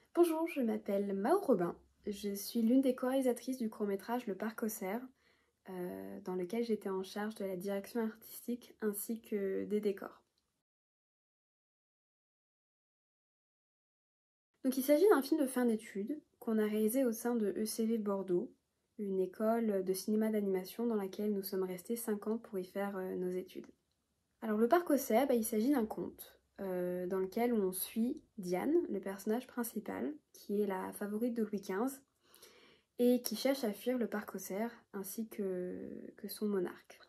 Bonjour, je m'appelle Mao Robin. Je suis l'une des co-réalisatrices du court-métrage Le Parc aux Cerfs, dans lequel j'étais en charge de la direction artistique ainsi que des décors. Donc il s'agit d'un film de fin d'études qu'on a réalisé au sein de ECV Bordeaux, une école de cinéma d'animation dans laquelle nous sommes restés 5 ans pour y faire nos études. Alors Le Parc aux Cerfs, il s'agit d'un conte dans lequel on suit Diane, le personnage principal, qui est la favorite de Louis XV, et qui cherche à fuir le parc aux cerfs ainsi que son monarque.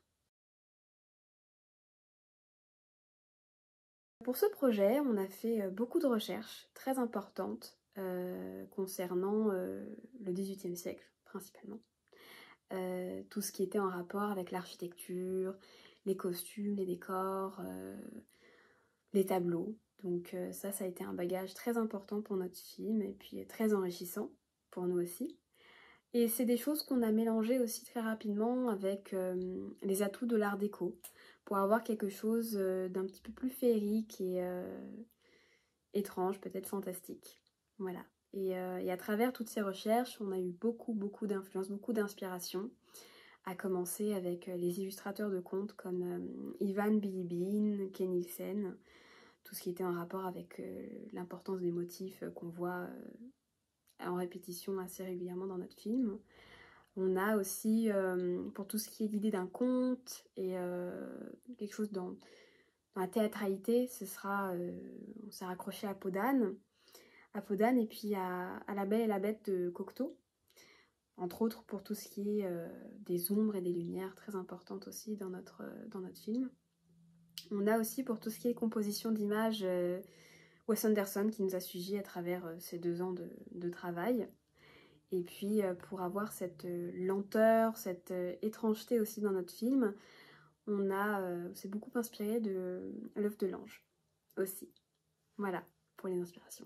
Pour ce projet, on a fait beaucoup de recherches très importantes concernant le XVIIIe siècle principalement. Tout ce qui était en rapport avec l'architecture, les costumes, les décors, les tableaux. Donc ça a été un bagage très important pour notre film et puis très enrichissant pour nous aussi. Et c'est des choses qu'on a mélangées aussi très rapidement avec les atouts de l'art déco pour avoir quelque chose d'un petit peu plus féerique et étrange, peut-être fantastique. Voilà. Et à travers toutes ces recherches, on a eu beaucoup d'influence, beaucoup d'inspiration, à commencer avec les illustrateurs de contes comme Ivan Bilibin, Ken Nielsen, tout ce qui était en rapport avec l'importance des motifs qu'on voit en répétition assez régulièrement dans notre film. On a aussi, pour tout ce qui est l'idée d'un conte et quelque chose dans la théâtralité, on s'est raccroché à Peau d'âne et puis à La Belle et la Bête de Cocteau, entre autres pour tout ce qui est des ombres et des lumières, très importantes aussi dans notre film. On a aussi pour tout ce qui est composition d'images Wes Anderson qui nous a suivis à travers ces 2 ans de travail. Et puis pour avoir cette lenteur, cette étrangeté aussi dans notre film, on s'est beaucoup inspiré de L'œuf de l'ange aussi. Voilà pour les inspirations.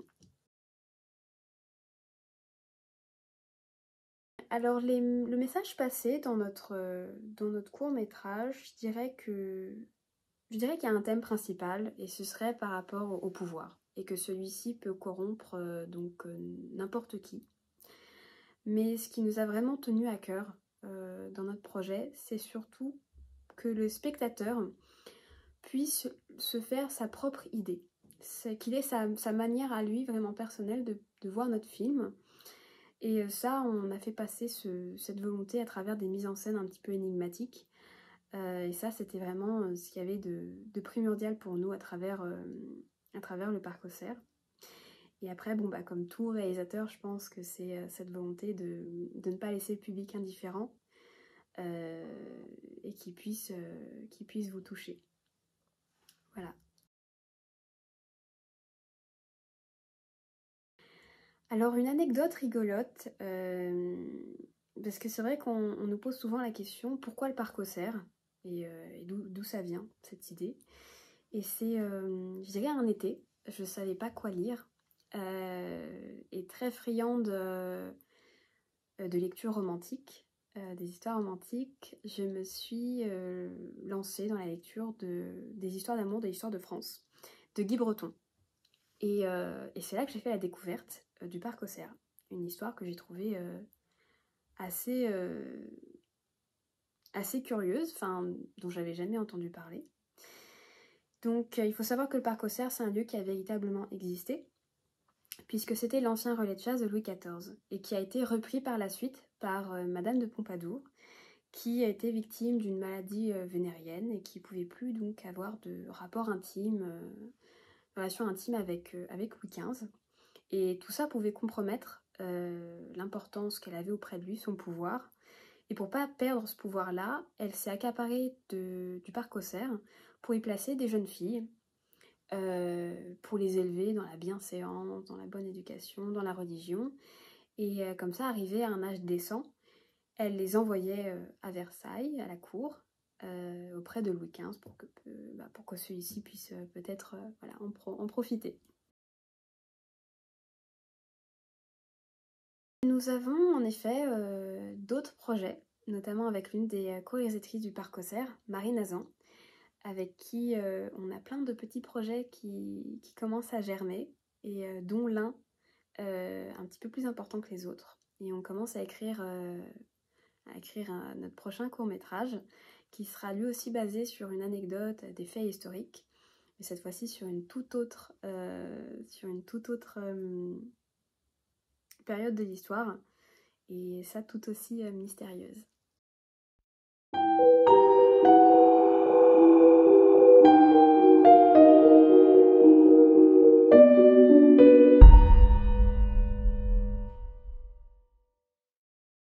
Alors le message passé dans notre court-métrage, je dirais qu'il y a un thème principal et ce serait par rapport au pouvoir et que celui-ci peut corrompre n'importe qui. Mais ce qui nous a vraiment tenu à cœur dans notre projet, c'est surtout que le spectateur puisse se faire sa propre idée. C'est qu'il ait sa manière à lui vraiment personnelle de voir notre film. Et ça, on a fait passer cette volonté à travers des mises en scène un petit peu énigmatiques. Et ça, c'était vraiment ce qu'il y avait de primordial pour nous à travers le Parc aux Cerfs. Et après, comme tout réalisateur, je pense que c'est cette volonté de ne pas laisser le public indifférent et qui puisse vous toucher. Voilà. Alors une anecdote rigolote, parce que c'est vrai qu'on nous pose souvent la question pourquoi le parc aux cerfs et d'où ça vient cette idée. Et c'est, je dirais un été, je ne savais pas quoi lire et très friande de lecture romantique, des histoires romantiques, je me suis lancée dans la lecture des histoires d'amour, des histoires de France, de Guy Breton. Et c'est là que j'ai fait la découverte du Parc aux Cerfs, une histoire que j'ai trouvée assez curieuse, dont j'avais jamais entendu parler. Donc il faut savoir que le Parc aux Cerfs, c'est un lieu qui a véritablement existé, puisque c'était l'ancien relais de chasse de Louis XIV, et qui a été repris par la suite par Madame de Pompadour, qui a été victime d'une maladie vénérienne et qui ne pouvait plus donc avoir de rapport intime, relation intime avec Louis XV. Et tout ça pouvait compromettre l'importance qu'elle avait auprès de lui, son pouvoir. Et pour ne pas perdre ce pouvoir-là, elle s'est accaparée du Parc aux Cerfs pour y placer des jeunes filles, pour les élever dans la bienséance, dans la bonne éducation, dans la religion. Et comme ça, arrivée à un âge décent, elle les envoyait à Versailles, à la cour, auprès de Louis XV pour que celui-ci puisse peut-être en profiter. Nous avons en effet d'autres projets, notamment avec l'une des co-réalisatrices du Parc aux Cerfs, Marie Nazan, avec qui on a plein de petits projets qui commencent à germer, et dont l'un un petit peu plus important que les autres. Et on commence à écrire notre prochain court-métrage qui sera lui aussi basé sur une anecdote, des faits historiques, mais cette fois-ci sur une toute autre période de l'histoire, et ça tout aussi mystérieuse.